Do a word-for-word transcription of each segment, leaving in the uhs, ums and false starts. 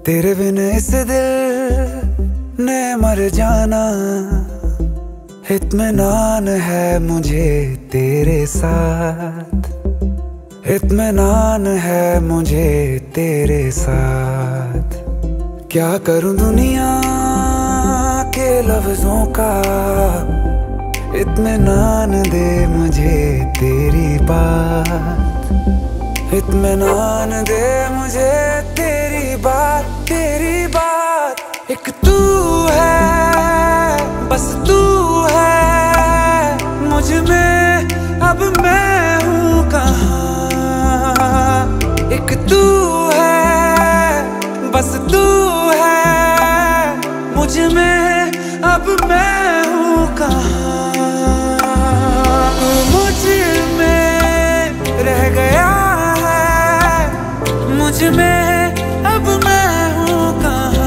तेरे बिन इस दिल ने मर जाना, इत्मीनान है मुझे तेरे साथ, इत्मीनान है मुझे तेरे साथ। क्या करूं दुनिया के लफ्जों का, इत्मीनान दे मुझे तेरी बात, इत्मीनान दे मुझे तेरी बात, तेरी बात। एक तू है, बस तू है मुझ में, अब मैं हूँ कहाँ। एक तू है, बस तू है मुझ में, अब मैं हूँ कहाँ। तू मुझ में रह गया, मुझ में अब मैं हूँ कहाँ।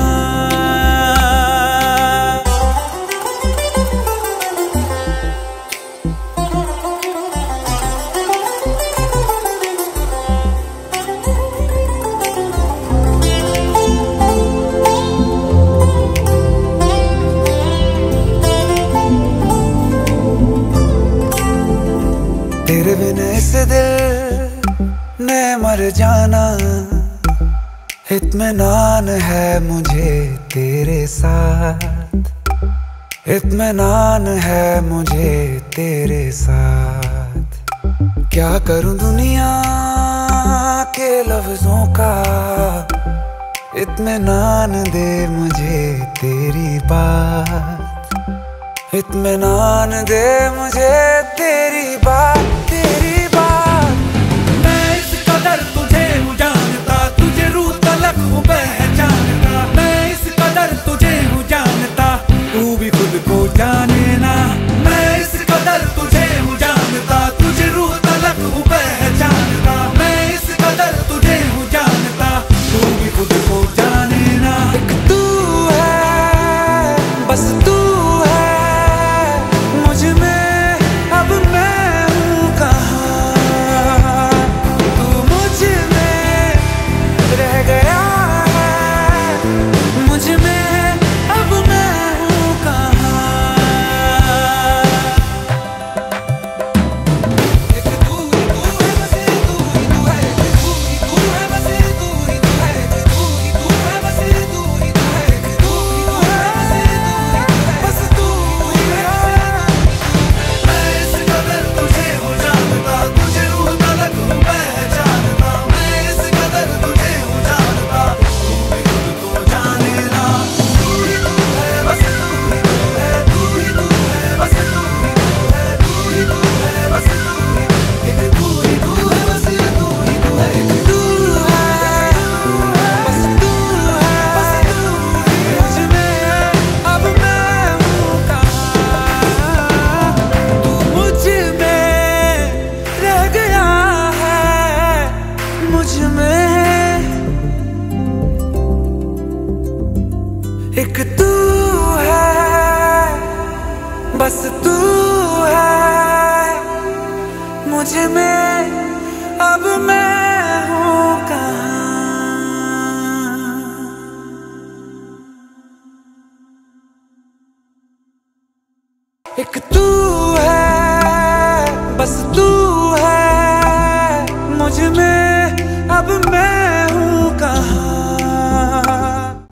तेरे बिन इस दिल ने मर जाना, इत्मीनान है मुझे तेरे साथ, इत्मीनान है मुझे तेरे साथ। क्या करूं दुनिया के लफ्जों का, इत्मीनान दे मुझे तेरी बात, इत्मीनान दे मुझे तेरी बात, तेरी बात। मैं इस कदर तुझे हूँ जानता, तुझे रूह तलक हूँ पहचानता। मैं इस कदर तुझे हूँ जानता, तू भी खुद को जाने ना। मैं इस कदर तुझे हूँ जानता, तुझे रूह तलक हूँ पहचानता। मैं इस कदर तुझे हूँ जानता, तू भी खुद को जाने ना। एक तू है, बस तू है मुझ में, अब मैं हूँ कहाँ। तू मुझ में रह गया है, मुझ में अब मैं हूँ कहाँ। एक तू ही तू है, बस तू ही तू है, तू ही तू है, बस तू ही तू है, तू ही तू है, बस तू ही तू है, तू ही तू है, बस तू ही है। मैं इस कदर तुझे हूँ जानता, तुझे रूह तलक हूँ पहचानता। मैं इस कदर तुझे हूँ जानता, तू भी खुद को जाने ना। तू ही तू है, बस तू ही तू है, तू ही तू है, बस तू ही तू है, तू ही तू है, बस तू ही तू है। एक तू ही तू है, बस तू ही तू है, एक तू है, बस तू है मुझ में, अब मैं हूँ कहाँ। तू मुझ में रह गया है, मुझ में एक तू है, बस तू है मुझ में, अब मैं हूँ कहाँ। एक तू